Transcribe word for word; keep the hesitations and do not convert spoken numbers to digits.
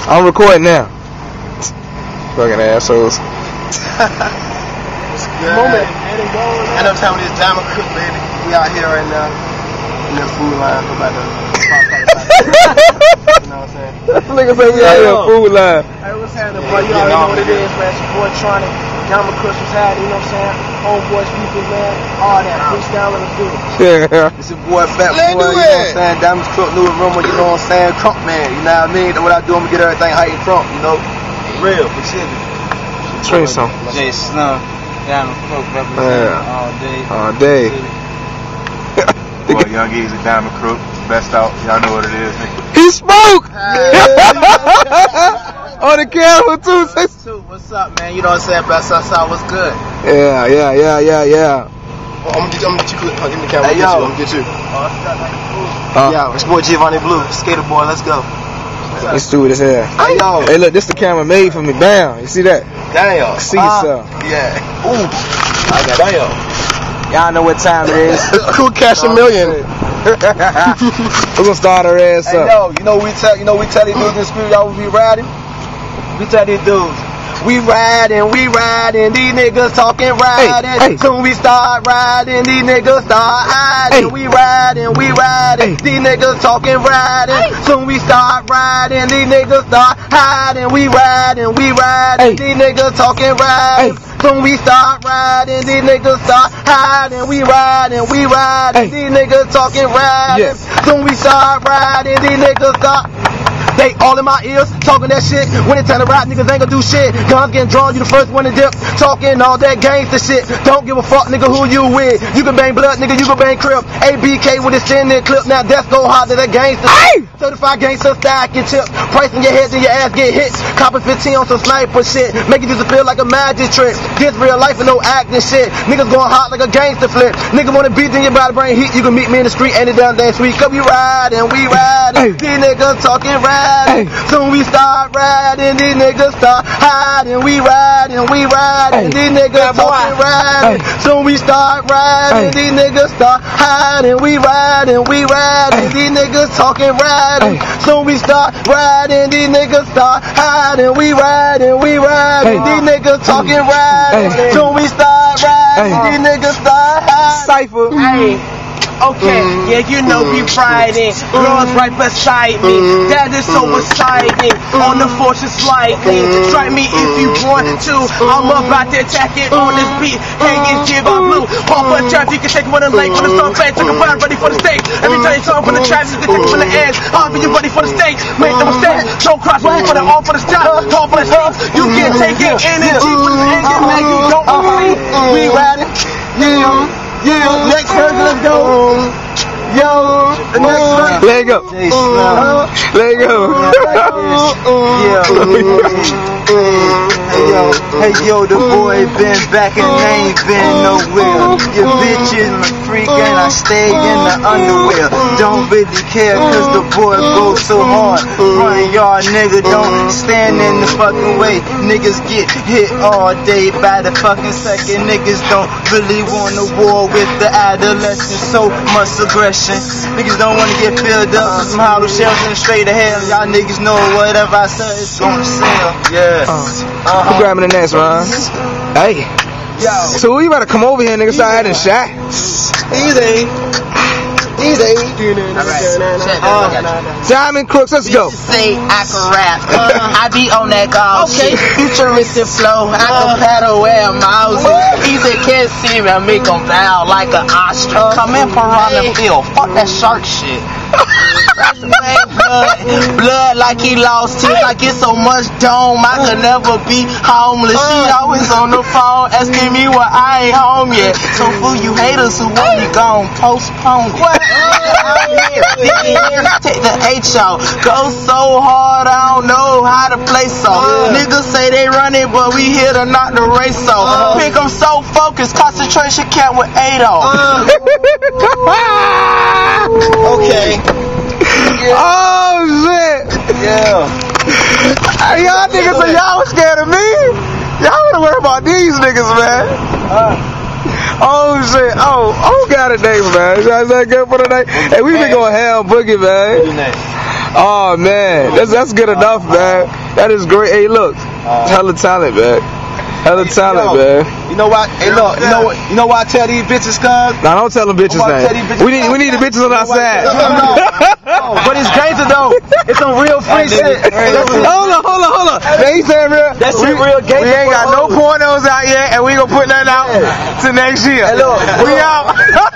I'm recording now. Fucking assholes. Moment. And I'm telling you, this DiamondCrooxs, baby. We out here right now in the food line. We're about to you know what I'm saying? Nigga say we out here in the food line. Hey, what's happening, boy? You already know what it is, man. It's your boy Tronik. DiamondCrooxs was happening, you know what I'm saying? Homeboys, people, man. All that. Freestyle in the food. Yeah. It's your boy FatBoy, you know what I'm saying? DiamondCrooxs, new room, you know what I'm saying? Crunk man, you know what I mean? What I do, I'm gonna get everything hype and crunk, you know? Real, for shit. Train some. J Slum, DiamondCrooxs representing Yeah. all day. All day. Boy, Young Eazy, DiamondCrooxs, best out. Y'all know what it is. He spoke! On the camera too. Toot, what's up, man? You know what I'm saying? Best outside, what's good? Yeah, yeah, yeah, yeah, yeah. Oh, I'm gonna get you, I'm gonna get you, give me the camera. Hey, yo. I'm gonna get you. Uh, Yo, it's boy Giavonniblu, skater boy, let's go. Let's do it as hell. Hey, yo. Hey, look, this the camera made for me. Bam. You see that? Damn. See uh, yourself. Yeah. Ooh. I got damn. Y'all know what time it is. KoolCash a million. We're gonna start our ass Hey, up. yo, you know we tell you know we tell these dudes in the street y'all be riding. We tell these dudes. We riding, we riding, these niggas talking riding. Hey, hey. Soon we start riding, these niggas start hiding. Hey. We riding, we riding, Hey. these niggas talking riding. Hey. Soon we start riding, these niggas start hiding. We riding, we riding, Hey. these niggas talking riding. Hey. Soon we start riding, these niggas start hiding. We riding, we riding, Hey. these niggas talking riding. Yes. Soon we start riding, these niggas start. They all in my ears, talking that shit. When it time to rap, niggas ain't gonna do shit. Guns getting drawn, you the first one to dip. Talking all that gangster shit. Don't give a fuck, nigga, who you with. You can bang blood, nigga, you can bang crib. A B K with his in there clip. Now that's go hard to that gangster. Hey! Certified gangster stack your chip. Price in your head, then your ass get hit. Copping fifteen on some sniper shit. Make it disappear like a magic trick. This real life and no acting shit. Niggas going hot like a gangster flip. Nigga wanna beat, then you about to bring heat. You can meet me in the street any damn day sweet. Cause we riding, we riding. Hey. These niggas talking riding. Hey. Soon we start riding, these niggas start hiding. We riding, we riding. Hey. These niggas talking riding. Hey. Soon we start riding, Hey. these niggas start hiding. We riding, we riding. Hey. These niggas talking riding. Hey. Soon we start riding, these niggas start hiding. We riding, we riding. Hey. These niggas talking riding. Hey. Soon we start riding, Hey. these niggas start hiding. Cypher. Hey, okay, yeah, you know we riding. Girls right beside me, that is so exciting. On the force is sliding. Strike me if you want to. I'm about to attack it on this beat. Hey, it's Gimbeno. Pump a trap, you can take it with a lake when the sun fades. Take a ride, ready for the stakes. Every time you talk from the trap, you can take it from the edge. I'll be you ready for the stakes. Make no mistake. Show cross, right for the all for the stop. Talk for the stakes. You can't take it energy with the engine like you don't believe. We riding, yeah, yeah. Next verse, let's go. Yo, the next verse. Let it go. Let it go. Hey yo, hey yo, the boy been back and ain't been nowhere. Your bitch is my freak and I stay in the underwear. Don't really care cause the boy goes so hard. Run y'all nigga, don't stand in the fucking way. Niggas get hit all day by the fucking second. Niggas don't really want a war with the adolescents. So much aggression. Niggas don't wanna get filled up with some hollow shells and straight to hell. Y'all niggas know whatever I say is gonna sell. Yeah. Uh, Who grabbing the next one? Hey. Yo. So you better come over here, nigga. Start adding shot. Easy. Easy. DiamondCrooxs, let's go. Say I can rap. I be on that golf shit. Futuristic flow. I can paddle where miles. Easy can't see me. I make them bow like an ostrich. Come in piranha field. Fuck that shark shit. blood, blood like he lost teeth. I get so much dome, I could never be homeless. She always on the phone asking me why I ain't home yet. So for you haters who want me gone, postpone it. Take the H out. Go so hard, I don't know how to play so. Niggas say they running, but we here to knock the race off. Think I'm so focused, concentration camp with eight off. Okay. Yeah. Oh shit! Yeah. Hey, y'all niggas say y'all was scared of me. Y'all wanna worry about these niggas, man. Uh, oh shit! Oh, oh, got it, name, man. Is that good for the night? Hey, we been going ham boogie, man. Oh man, that's that's good enough, man. That is great. Hey, look, hella talent, man. Hella talent, man. You know what? Hey, look, you know what? You know why I tell these bitches, cuz? Nah, don't tell them bitches, man. We need, we need the bitches on our side. But it's gangster though. It's some real free shit. Hold on, hold on, hold on. Man, he said real. That shit real gangster. We ain't got no pornos out yet, and we gonna put that out to next year. Hey, look, we out.